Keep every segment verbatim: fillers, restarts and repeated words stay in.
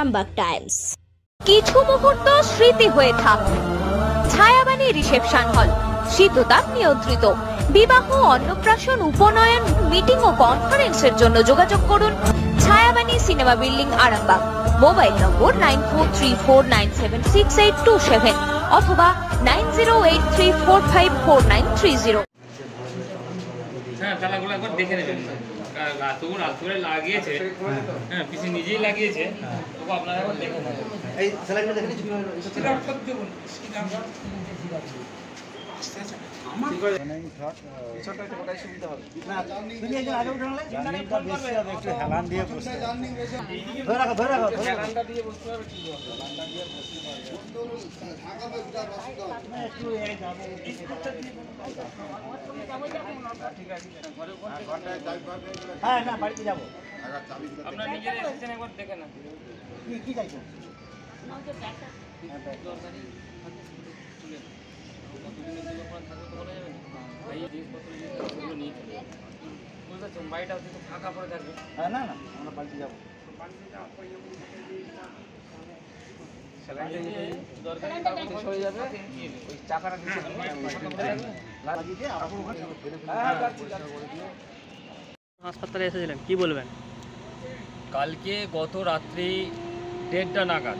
Arambagh Times. কিছু মুহূর্ত স্মৃতি হয়ে থাক। ছায়াবাণী রিসেপশন হল, শীততাপ নিয়ন্ত্রিত। বিবাহ, অন্নপ্রাশন, উপনয়ন, মিটিং ও কনফারেন্সের জন্য যোগাযোগ করুন Chhayabani cinema building, Arambag. Mobile number nine four three four nine seven six eight two seven অথবা nine zero eight three four five four nine three zero. হ্যাঁ, তালাগুলো একবার দেখে নেবেন। তবুন রাত্রে লাগিয়েছে, হ্যাঁ পিসি নিজেই লাগিয়েছে, তবু আপনারা একবার দেখে নেবেন। এই সেলাইগুলো দেখে নিচ্ছি কিভাবে সেটা সব দেখুন। আমার মানে ধর ছোট একটা কোটাই সুবিধা হবে না। তুমি একজন আগে উঠালে জার্নিটা বেশি হবে, একটু হেলান দিয়ে বসতে জার্নি বেশি। ধরে রাখো ধরে রাখো হেলানটা দিয়ে বসতে হবে, ঠিক হবে। হেলানটা দিয়ে বসতে হবে, ঢাকা বেটা বসতে হবে না। একটু এই যাবে এই স্কুটটা দিয়ে ঠিক আছে। ঘরে ঘরটায় যাই পাবে। হ্যাঁ না, বাড়িতে যাব। আগা চাবি দিতে আপনারা নিজেরা এসেছেন, একবার দেখে না। কি কি চাইছো? আমাদের ব্যাগটা হ্যাঁ ব্যাগ দরকারি তুলে কতদিনের জন্য আপনারা থাকবে তো বলা যাবে না। ভাই এই জিনিসপত্র যেগুলো নিয়ে চলে বুঝতে পারছেন, বাড়িটা হচ্ছে তো ফাঁকা পড়ে থাকবে। হ্যাঁ না না, আমরা বাড়িতে যাবো। দরকারি কাগজ হয়ে যাবে, ওই চাকাটা দিয়ে হাসপাতালে এসেছিলেন, কি বলবেন? কালকে গত রাত্রি দেড়টা নাগাদ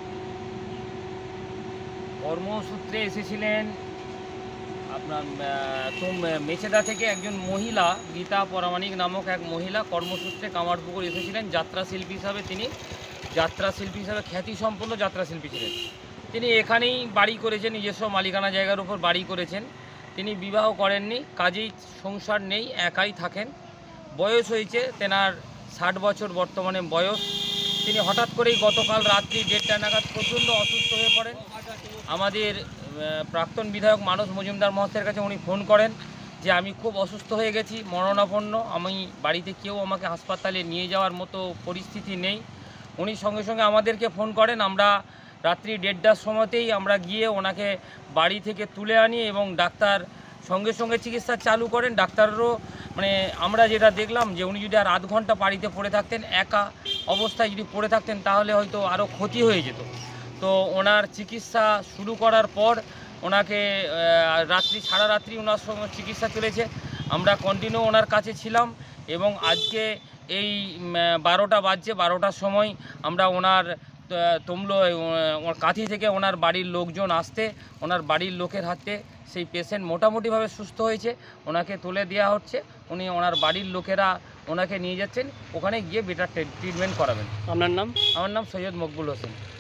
কর্মসূত্রে এসেছিলেন আপনার মেছেদা থেকে একজন মহিলা, গীতা পরামানিক নামক এক মহিলা কর্মসূত্রে কামারপুকুর এসেছিলেন। যাত্রা শিল্পী হিসাবে তিনি যাত্রা শিল্পী হিসাবে খ্যাতিসম্পন্ন যাত্রা শিল্পী ছিলেন। তিনি এখানেই বাড়ি করেছেন, নিজস্ব মালিকানা জায়গার উপর বাড়ি করেছেন। তিনি বিবাহ করেননি, কাজেই সংসার নেই, একাই থাকেন। বয়স হয়েছে তেনার ষাট বছর বর্তমানে বয়স। তিনি হঠাৎ করেই গতকাল রাত্রি দেড়টা নাগাদ প্রচণ্ড অসুস্থ হয়ে পড়েন। আমাদের প্রাক্তন বিধায়ক মানস মজুমদার মহাশয়ের কাছে উনি ফোন করেন যে আমি খুব অসুস্থ হয়ে গেছি, মরণাপন্ন, আমি বাড়িতে কেউ আমাকে হাসপাতালে নিয়ে যাওয়ার মতো পরিস্থিতি নেই। উনি সঙ্গে সঙ্গে আমাদেরকে ফোন করেন। আমরা রাত্রি দেড়টার সময়তেই আমরা গিয়ে ওনাকে বাড়ি থেকে তুলে আনি এবং ডাক্তার সঙ্গে সঙ্গে চিকিৎসা চালু করেন। ডাক্তারও মানে আমরা যেটা দেখলাম যে উনি যদি আর আধ ঘন্টা বাড়িতে পড়ে থাকতেন, একা অবস্থায় যদি পড়ে থাকতেন, তাহলে হয়তো আরও ক্ষতি হয়ে যেত। তো ওনার চিকিৎসা শুরু করার পর ওনাকে রাত্রি সারা রাত্রি ওনার সঙ্গে চিকিৎসা চলেছে। আমরা কন্টিনিউ ওনার কাছে ছিলাম এবং আজকে এই বারোটা বাজছে, বারোটার সময় আমরা ওনার তমলো ওর কাঁথি থেকে ওনার বাড়ির লোকজন আসতে, ওনার বাড়ির লোকের হাতে সেই পেশেন্ট মোটামুটিভাবে সুস্থ হয়েছে, ওনাকে তুলে দেওয়া হচ্ছে। উনি ওনার বাড়ির লোকেরা ওনাকে নিয়ে যাচ্ছেন, ওখানে গিয়ে বেটার ট্রিটমেন্ট করাবেন। আপনার নাম? আমার নাম সৈয়দ মকবুল হোসেন।